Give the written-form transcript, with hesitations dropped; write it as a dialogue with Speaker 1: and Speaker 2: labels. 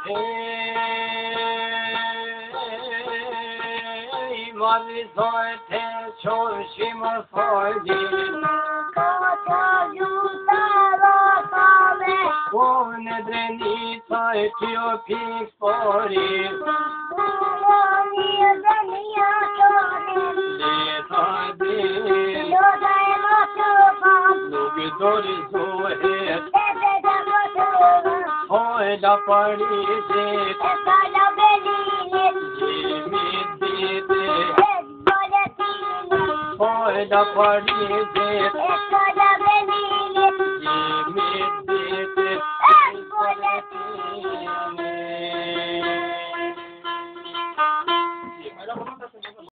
Speaker 1: Hey, mavi soite çoşima soydi. One dreni soitio pik spori. Da pari de da pari de